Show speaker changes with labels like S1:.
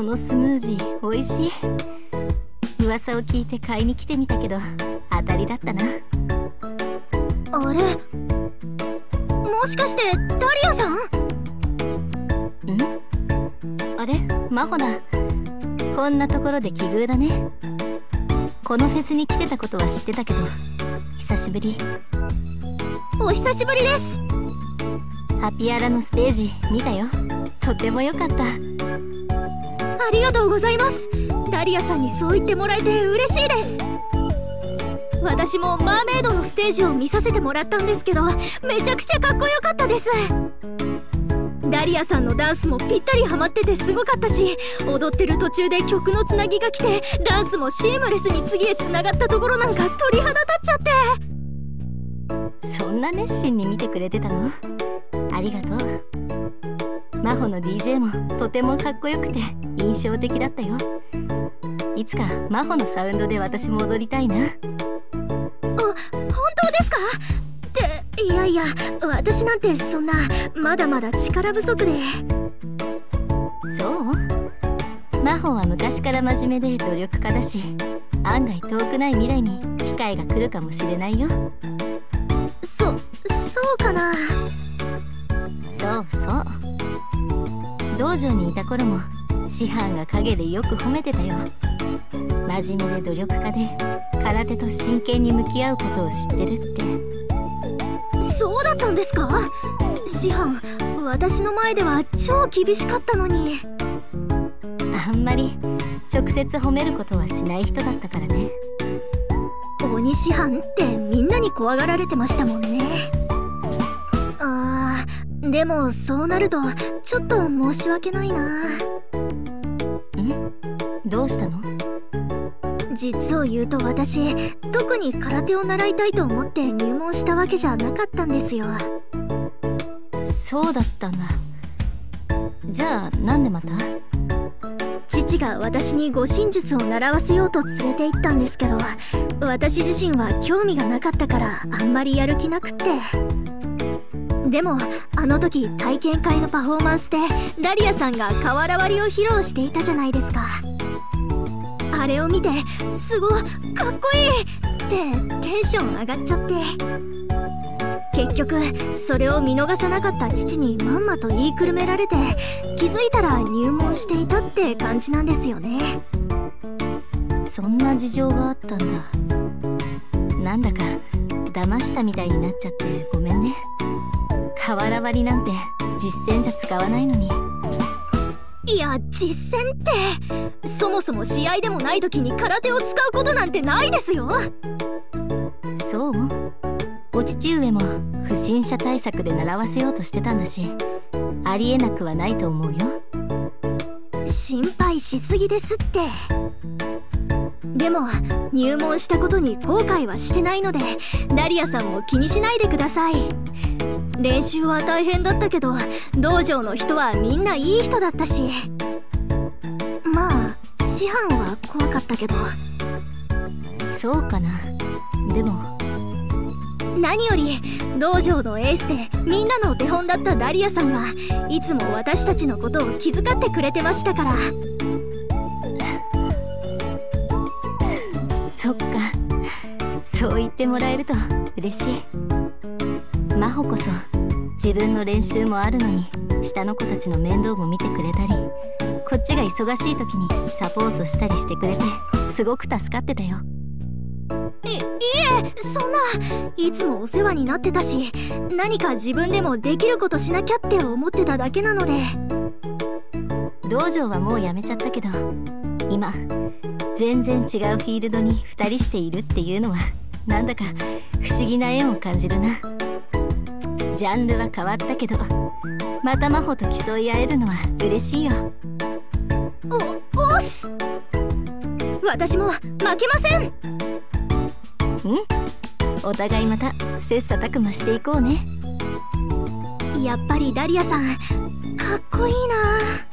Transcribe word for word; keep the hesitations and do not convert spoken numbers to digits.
S1: のスムージー美味しい。噂を聞いて買いに来てみたけど当たりだったな。
S2: あれ、もしかしてダリアさん？ん？
S1: あれ、マホだ。こんなところで奇遇だね。このフェスに来てたことは知ってたけど久しぶり。
S2: お久しぶりです。
S1: ハピアラのステージ見たよ。とても良かった。
S2: ありがとうございます。ダリアさんにそう言ってもらえて嬉しいです。私もマーメイドのステージを見させてもらったんですけど、めちゃくちゃかっこよかったです。ダリアさんのダンスもぴったりハマっててすごかったし、踊ってる途中で曲のつなぎが来てダンスもシームレスに次へつながったところなんか鳥肌立っちゃって。
S1: そんな熱心に見てくれてたの？ありがとう。マホの ディージェー もとてもかっこよくて印象的だったよ。いつかマホのサウンドで私も踊りたいな。あ、
S2: 本当ですか？っていやいや、私なんてそんなまだまだ力不足で。
S1: そう？マホは昔から真面目で努力家だし、案外遠くない未来に機会が来るかもしれないよ。
S2: そ、そうかな。
S1: そうそう。道場にいた頃も師範が陰でよく褒めてたよ。真面目で努力家で空手と真剣に向き合うことを知ってるって。
S2: そうだったんですか？師範、私の前では超厳しかったのに。
S1: あんまり直接褒めることはしない人だったからね。
S2: 鬼師範ってみんなに怖がられてましたもんね。あー、でもそうなるとちょっと申し訳ないな。ん？
S1: どうしたの？
S2: 実を言うと私、特に空手を習いたいと思って入門したわけじゃなかったんですよ。
S1: そうだったんだ。じゃあなんでまた？
S2: 父が私に護身術を習わせようと連れて行ったんですけど、私自身は興味がなかったからあんまりやる気なくって。でもあの時体験会のパフォーマンスでダリアさんが瓦割りを披露していたじゃないですか。あれを見てすごいかっこいいってテンション上がっちゃって、結局それを見逃さなかった父にまんまと言いくるめられて、気づいたら入門していたって感じなんですよね。
S1: そんな事情があったんだ。なんだか騙したみたいになっちゃってごめんね。瓦割りなんて実戦じゃ使わないのに。
S2: いや、実戦ってそもそも試合でもない時に空手を使うことなんてないですよ。
S1: そう？お父上も不審者対策で習わせようとしてたんだし、ありえなくはないと思うよ。
S2: 心配しすぎですって。でも入門したことに後悔はしてないので、ダリアさんも気にしないでください。練習は大変だったけど道場の人はみんないい人だったし、まあ師範は怖かったけど。
S1: そうかな。でも
S2: 何より道場のエースでみんなのお手本だったダリアさんがいつも私たちのことを気遣ってくれてましたから。
S1: そっか、そう言ってもらえると嬉しい。真帆こそ自分の練習もあるのに下の子たちの面倒も見てくれたり、こっちが忙しい時にサポートしたりしてくれてすごく助かってたよ。
S2: い、いえ、そんな、いつもお世話になってたし、何か自分でもできることしなきゃって思ってただけなので。
S1: 道場はもう辞めちゃったけど、今全然違うフィールドにふたりしているっていうのはなんだか不思議な縁を感じるな。ジャンルは変わったけどまた真帆と競い合えるのは嬉しいよ。
S2: お、おっす。私も負けません。
S1: うん、お互いまた切磋琢磨していこうね。
S2: やっぱりダリアさんかっこいいな。